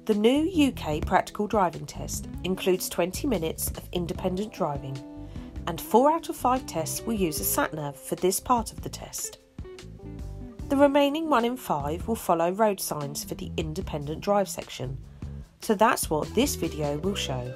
The new UK practical driving test includes 20 minutes of independent driving, and 4 out of 5 tests will use a Sat-Nav for this part of the test. The remaining 1 in 5 will follow road signs for the independent drive section, so that's what this video will show.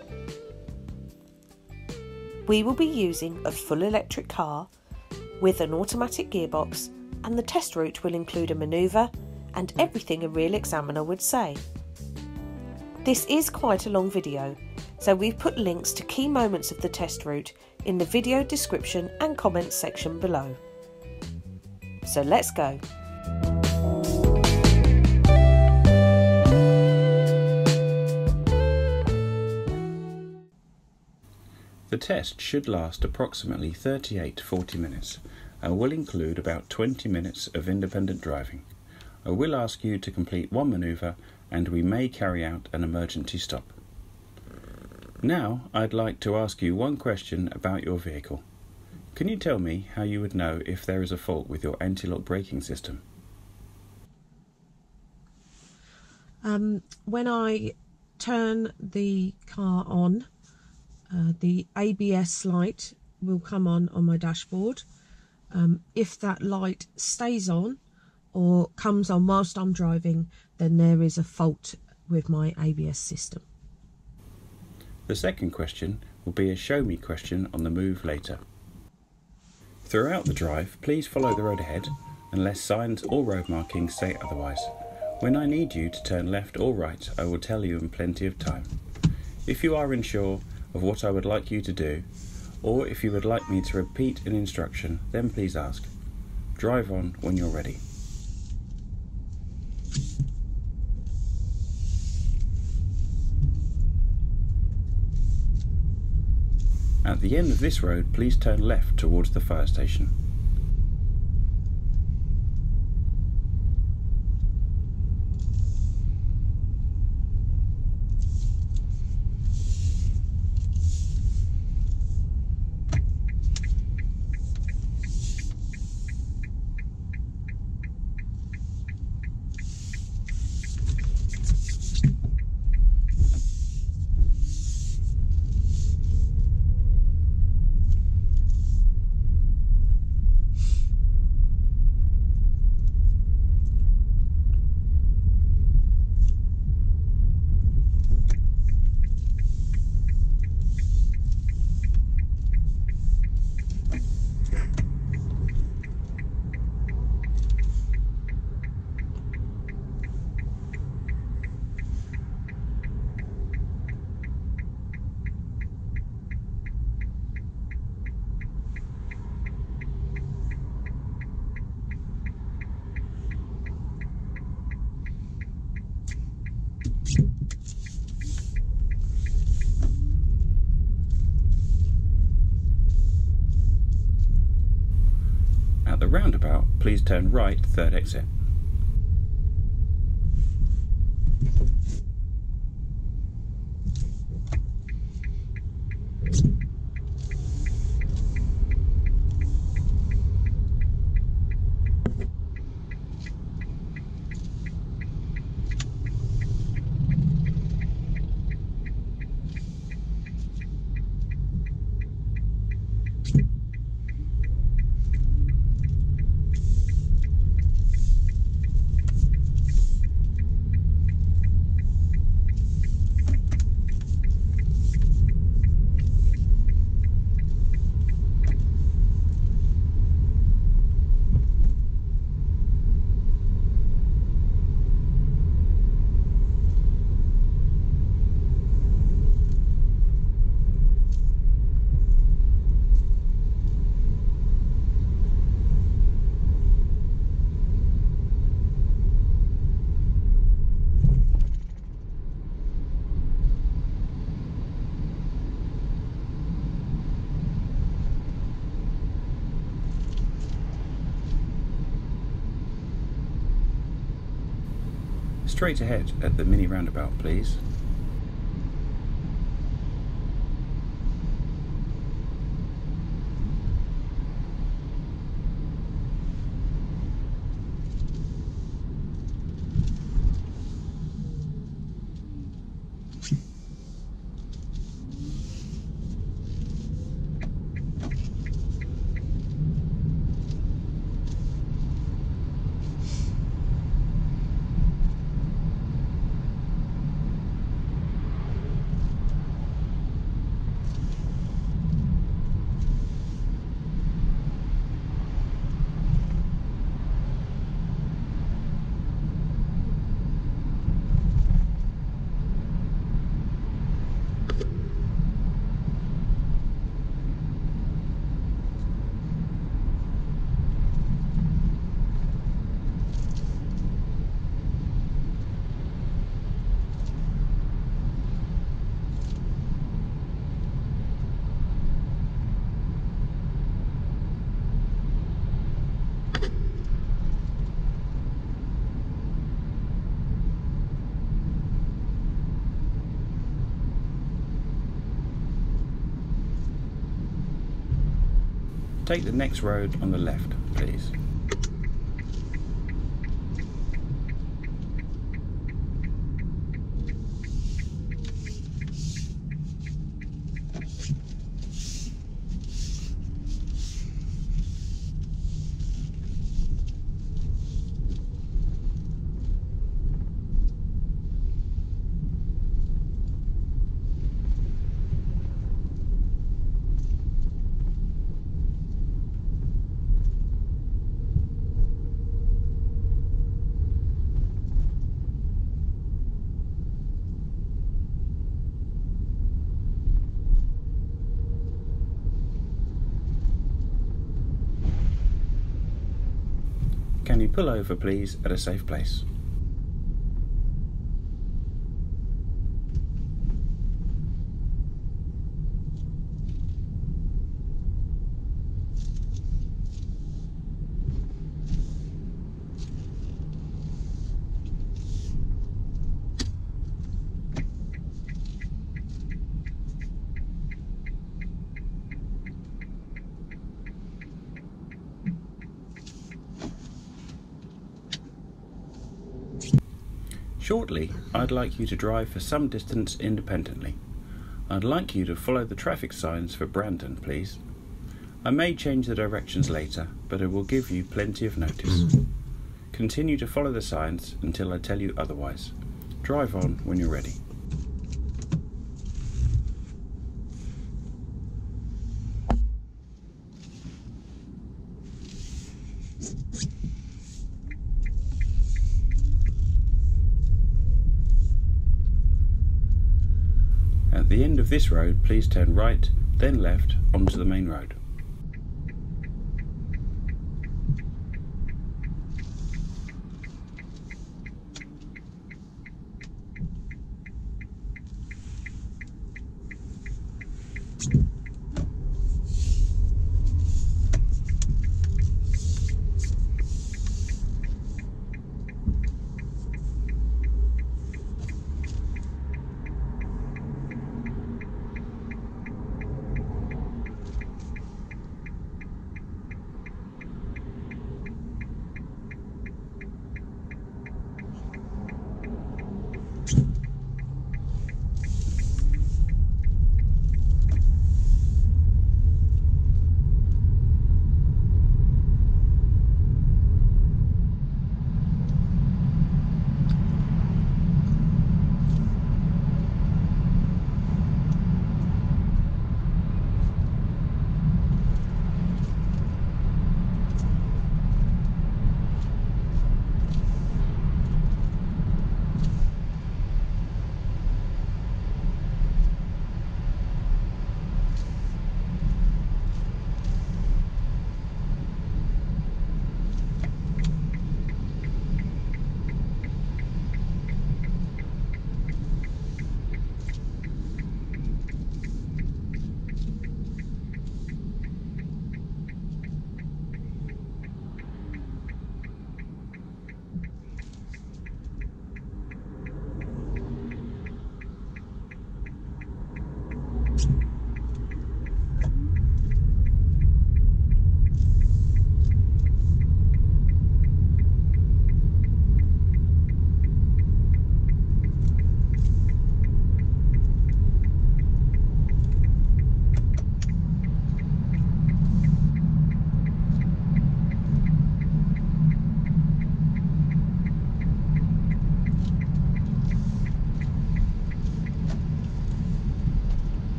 We will be using a full electric car with an automatic gearbox, and the test route will include a manoeuvre and everything a real examiner would say. This is quite a long video, so we've put links to key moments of the test route in the video description and comments section below. So let's go. The test should last approximately 38 to 40 minutes and will include about 20 minutes of independent driving. I will ask you to complete 1 manoeuvre and we may carry out an emergency stop. Now I'd like to ask you one question about your vehicle. Can you tell me how you would know if there is a fault with your anti-lock braking system? When I turn the car on, the ABS light will come on my dashboard. If that light stays on or comes on whilst I'm driving, then there is a fault with my ABS system. The second question will be a show me question on the move later. Throughout the drive, please follow the road ahead unless signs or road markings say otherwise. When I need you to turn left or right, I will tell you in plenty of time. If you are unsure of what I would like you to do, or if you would like me to repeat an instruction, then please ask. Drive on when you're ready. At the end of this road, please turn left towards the fire station. At the roundabout, please turn right, third exit. Straight ahead at the mini roundabout, please. Take the next road on the left, please. Can you pull over please at a safe place? Shortly, I'd like you to drive for some distance independently. I'd like you to follow the traffic signs for Brandon, please. I may change the directions later, but it will give you plenty of notice. Continue to follow the signs until I tell you otherwise. Drive on when you're ready. At the end of this road, please turn right, then left onto the main road.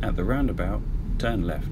At the roundabout, turn left.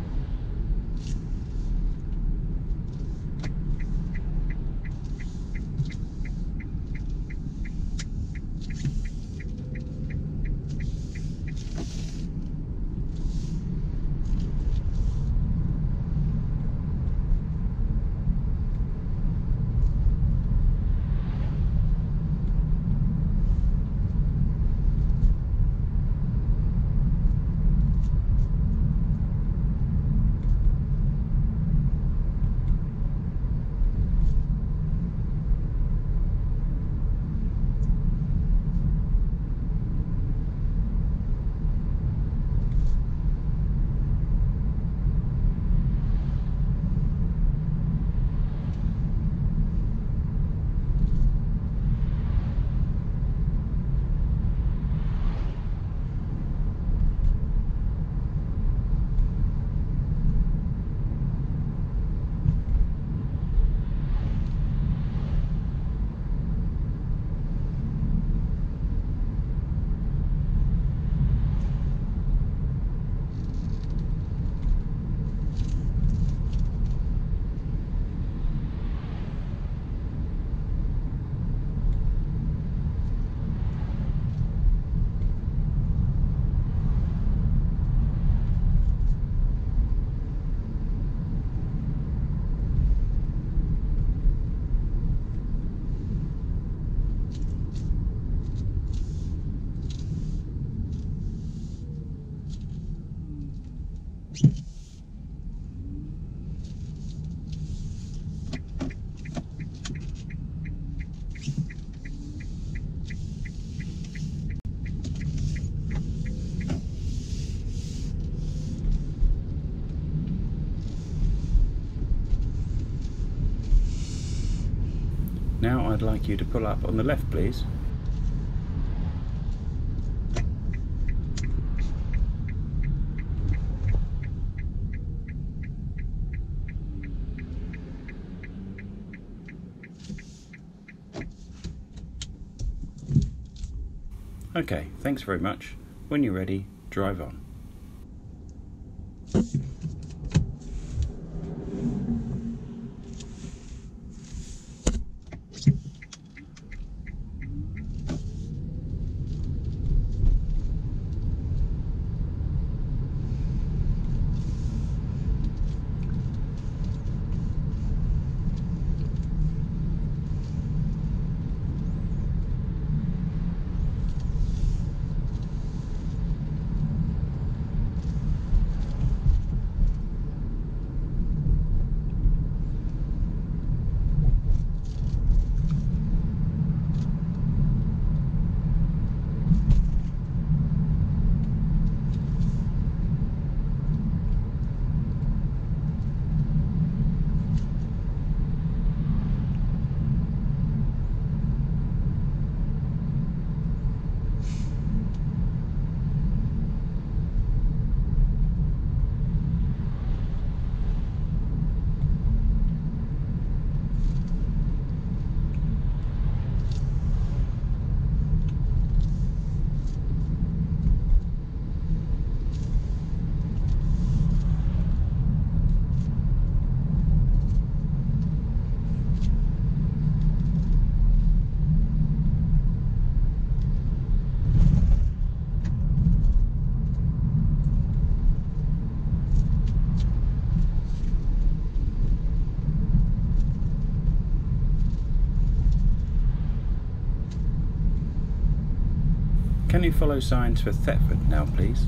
Now I'd like you to pull up on the left, please. Okay, thanks very much. When you're ready, drive on. Can you follow signs for Thetford now, please?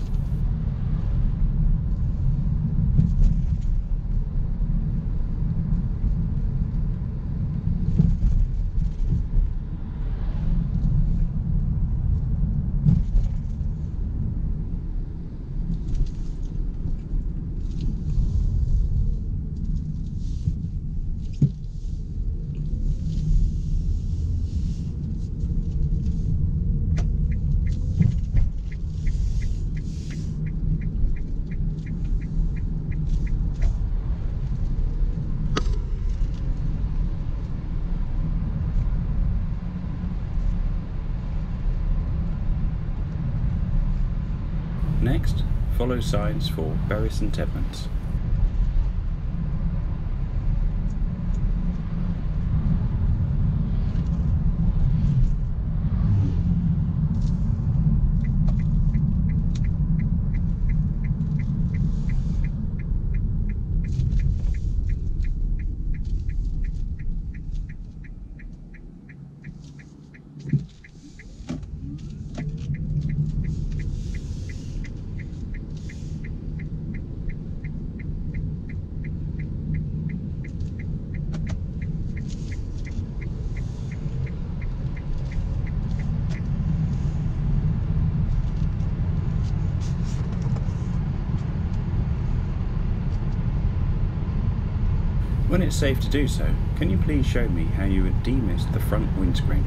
Next, Follow signs for Bury St Edmunds. When it's safe to do so, can you please show me how you would demist the front windscreen?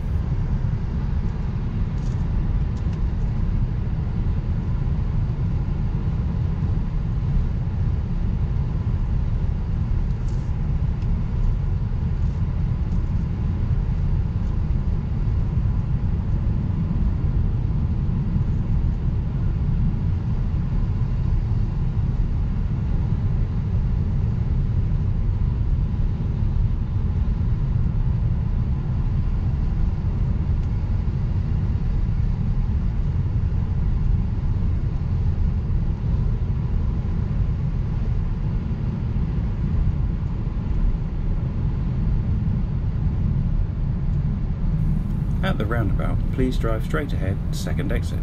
At the roundabout, please drive straight ahead, second exit.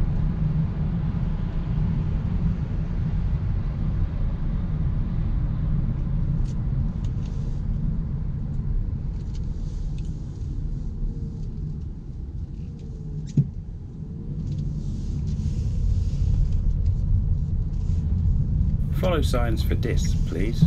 Follow signs for discs, please.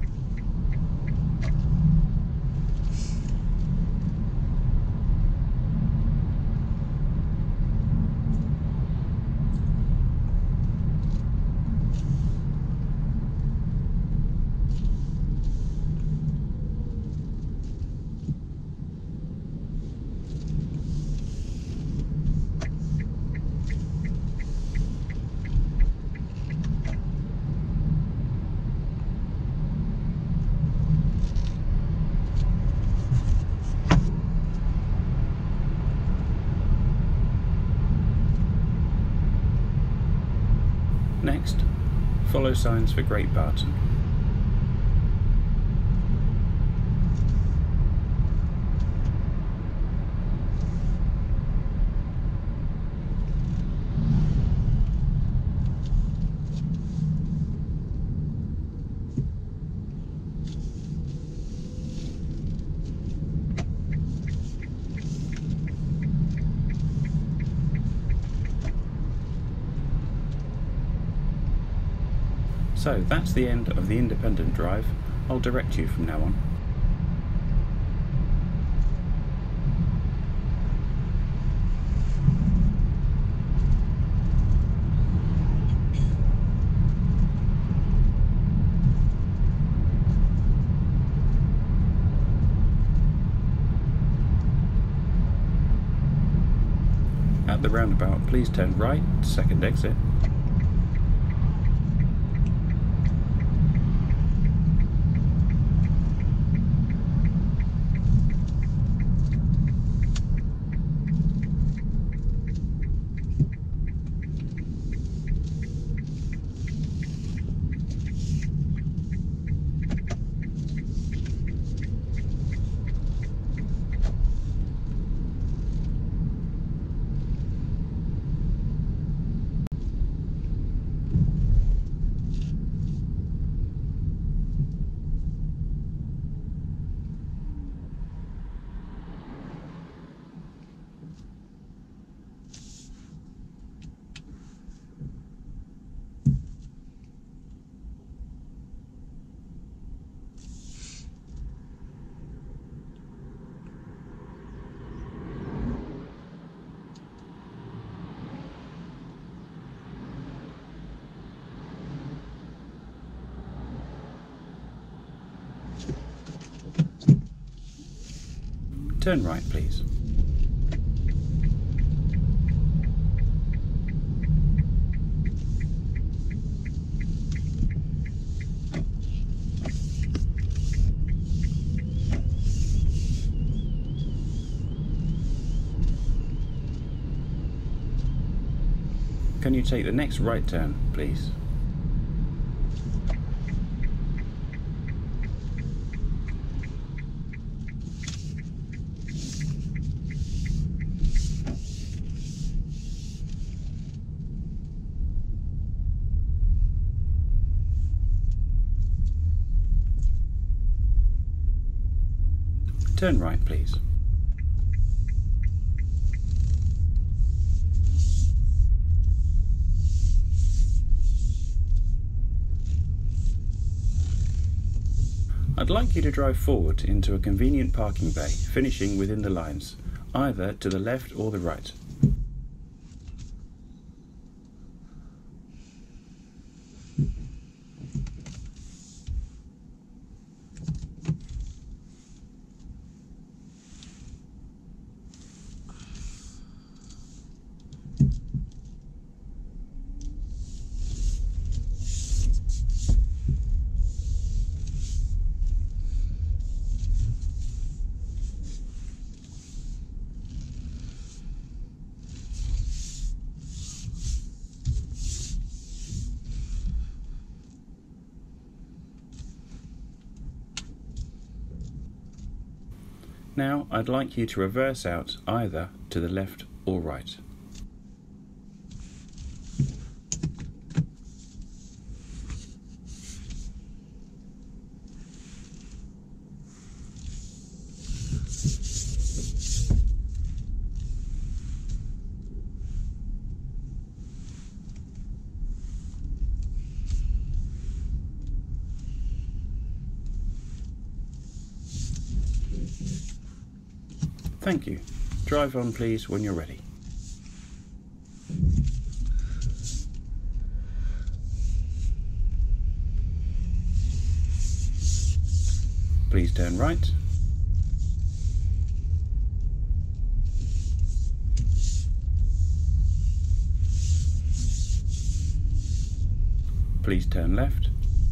Next, follow signs for Great Barton. So that's the end of the independent drive. I'll direct you from now on. At the roundabout, please turn right, second exit. Turn right, please. Can you take the next right turn, please? Turn right, please. I'd like you to drive forward into a convenient parking bay, finishing within the lines, either to the left or the right. Now I'd like you to reverse out either to the left or right. Thank you. Drive on, please, when you're ready. Please turn right. Please turn left.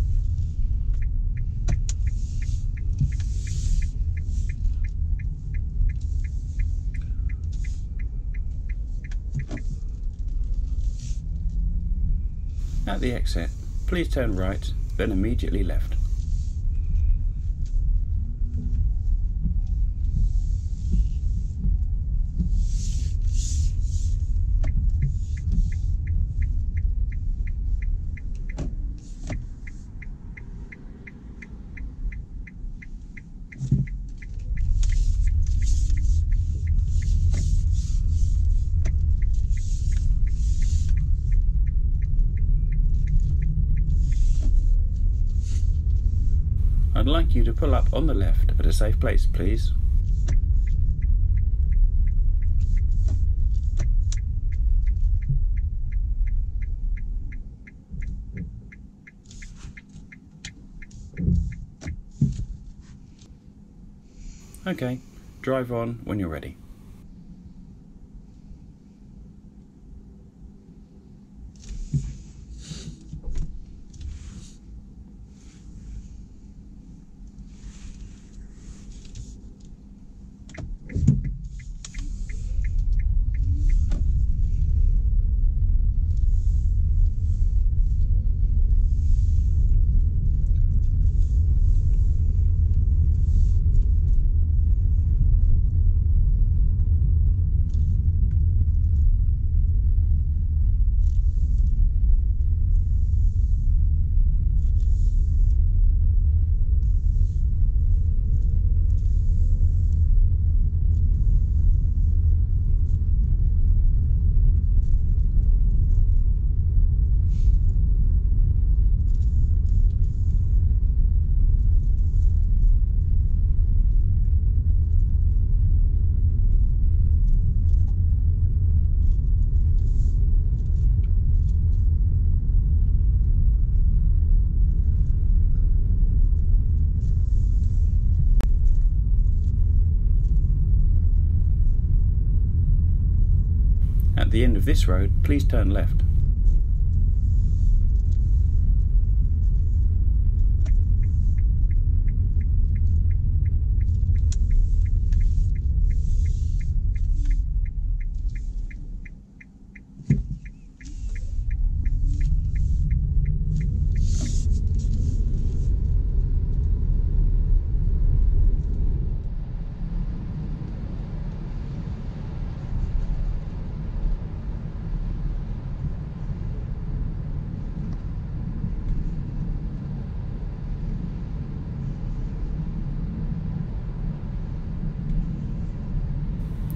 At the exit, please turn right, then immediately left. I'd like you to pull up on the left at a safe place, please. Okay, drive on when you're ready. At the end of this road, please turn left.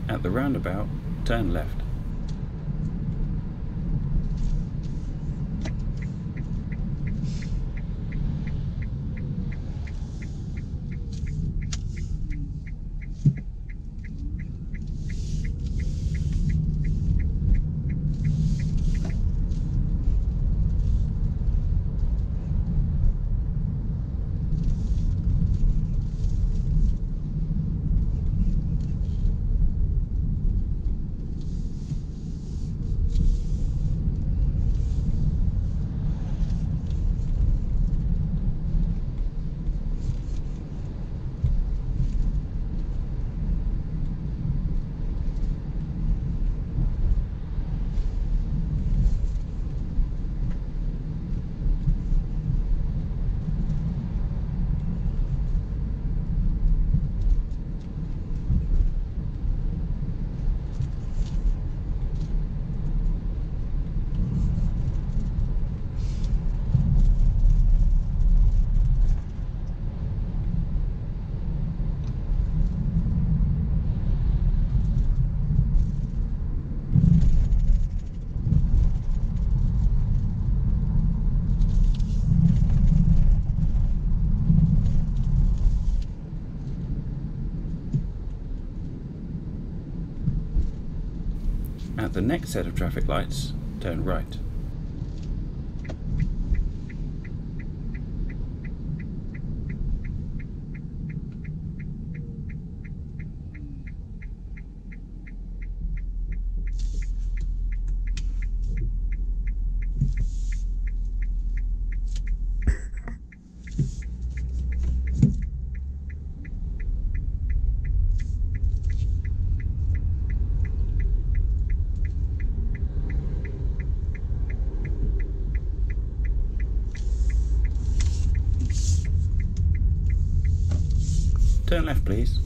At the roundabout, turn left. At the next set of traffic lights, turn right. Turn left, please.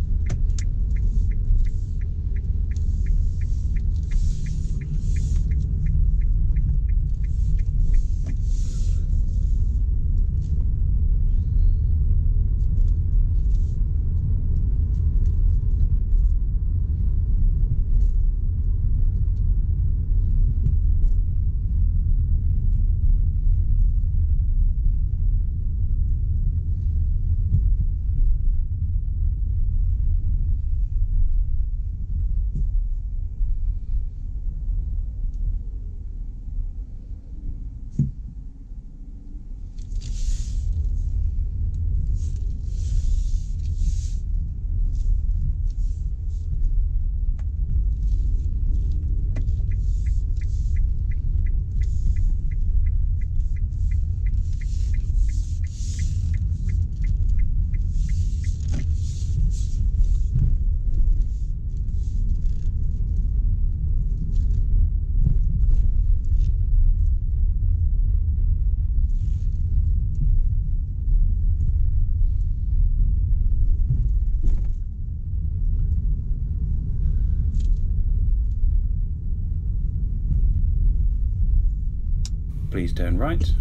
Please turn right.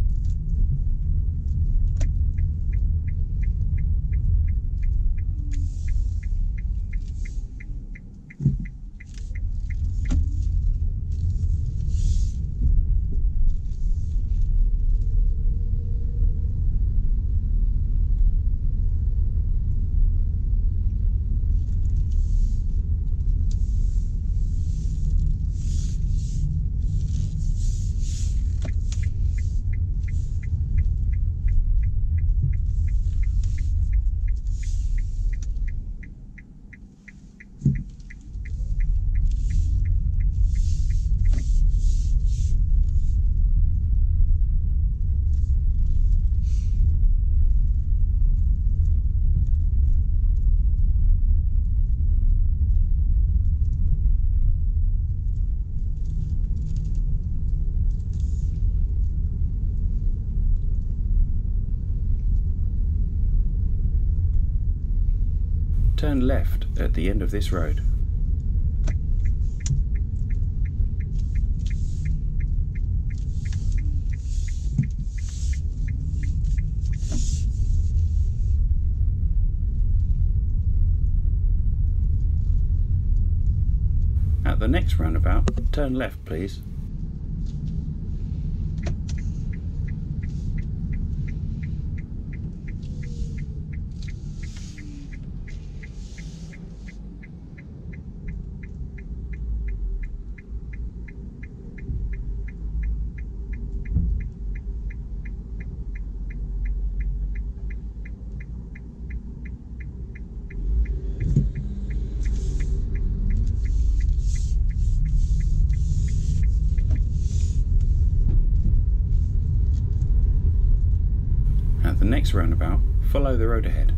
Turn left at the end of this road. At the next roundabout, turn left please. At the next roundabout, follow the road ahead.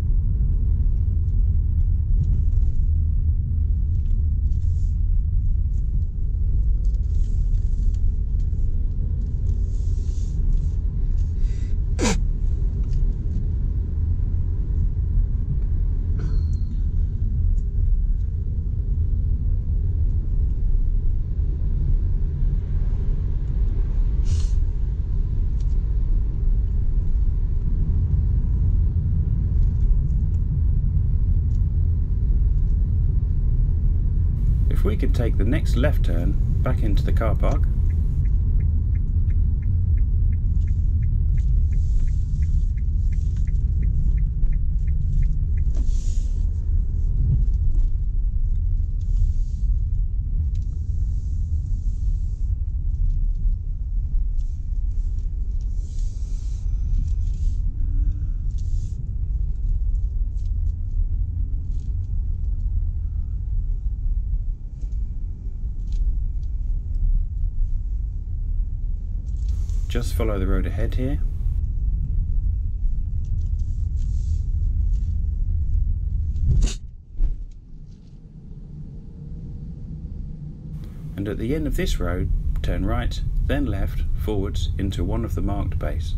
If we could take the next left turn back into the car park. Just follow the road ahead here. And at the end of this road, turn right, then left, forwards into one of the marked bays.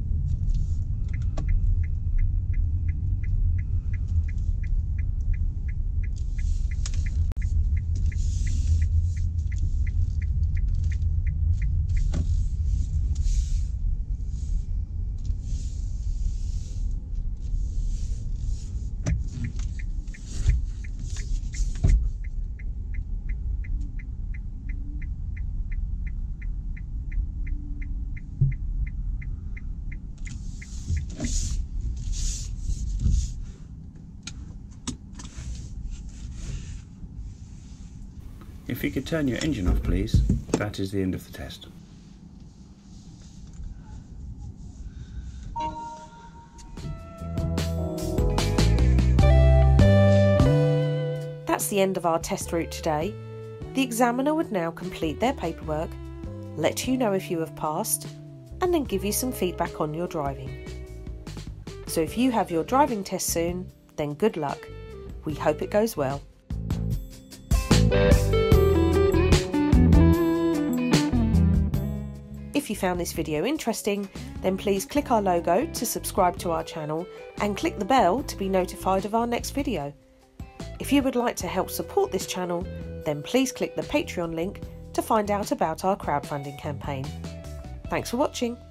If you could turn your engine off please, that is the end of the test. That's the end of our test route today. The examiner would now complete their paperwork, let you know if you have passed, and then give you some feedback on your driving. So if you have your driving test soon, then good luck. We hope it goes well. If you found this video interesting, then please click our logo to subscribe to our channel and click the bell to be notified of our next video. If you would like to help support this channel, then please click the Patreon link to find out about our crowdfunding campaign. Thanks for watching.